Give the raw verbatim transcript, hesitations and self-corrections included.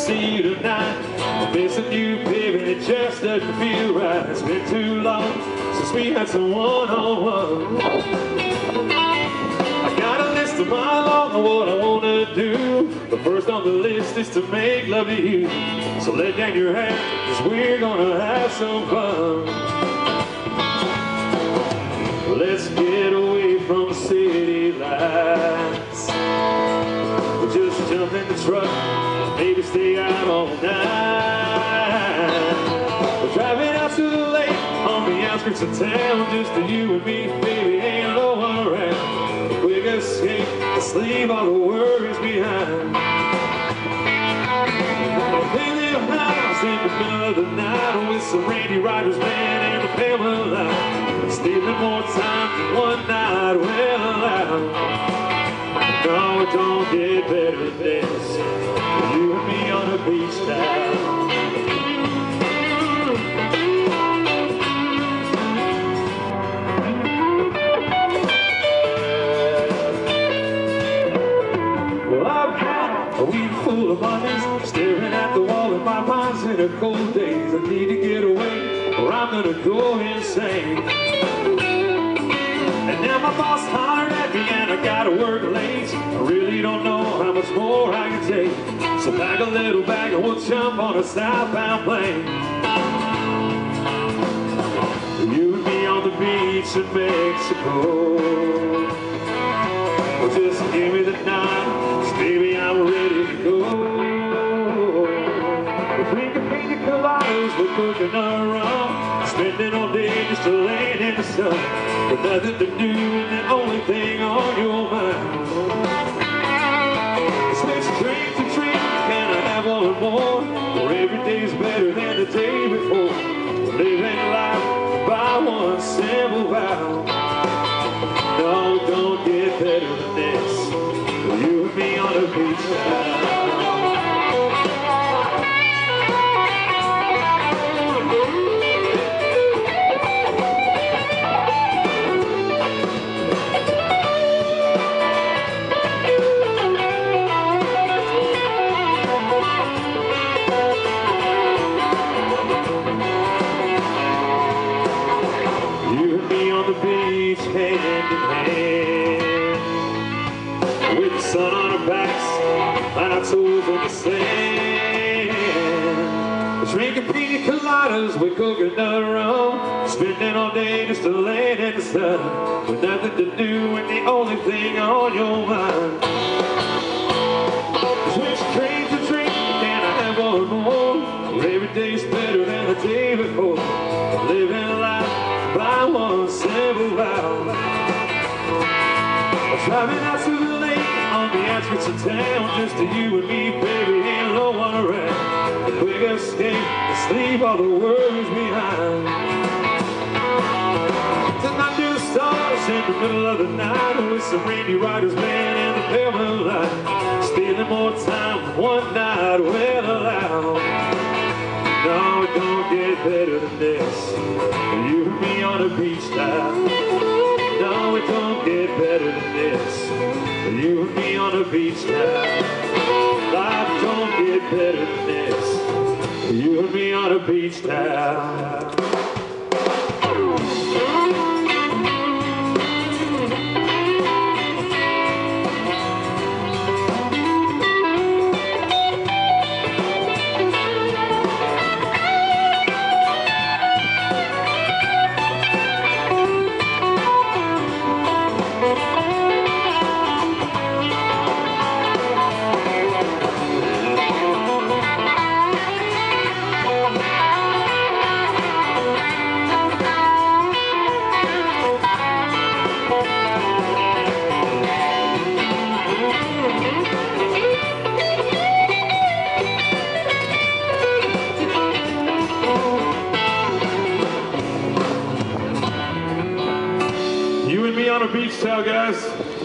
see you tonight. I'm missing you, baby, and it just doesn't feel right. It's been too long since we had some one-on-one. I got a list of my long of what I wanna do, but first on the list is to make love to you. So let down your hair, cause we're gonna have some fun. Let's get away from the city lights. We'll just jump in the truck, maybe stay out all night. We're driving out to the lake on the outskirts of town, just to you and me, baby, ain't no one around. A quick escape, let's leave all the worries behind. A big little house in the middle of the night with some Randy Rogers band and a Pamela line. Stealing more time than one night will allow. No, it don't get better than this. You and me on a beach now. Well, I've got a week full of monies, staring at the wall in my mind's in the cold days. I need to get away or I'm gonna go insane. And now my boss hollered at me and I gotta work late. I really don't know how much more I can take. So pack a little bag and we'll jump on a southbound plane. You and me on the beach in Mexico. Well, just give me the night, 'cause baby I'm ready to go. We're drinking pina coladas, we're cooking our rum, spending all day just laying in the sun. With nothing to do and the only thing on your mind. Switch drink to drink, can I have one more? Or every day's better than the day before. We're living life by one simple vow. No, don't get better than this. You and me on a beach now. Beach hand in hand, with the sun on our backs and our toes in the sand. Drinking pina coladas with coconut rum, spending all day just laying in the sun, with nothing to do and the only thing on your mind. Switch trains to drink, can I have one more? Every day's better than the day before. Living life by one simple vow. Driving out to the lake on the outskirts of town, just to you and me, baby, ain't no one around. A quick escape, let's leave all the worries behind. Tonight to the stars in the middle of the night, with some Randy Rogers band and the Pamela line. Stealing more time than one night will allow. No, it don't get better than this. You and me on a beach now. No, it don't get better than this. You and me on a beach now. Life don't get better than this. You and me on a beach now. You and me on a beach towel, guys.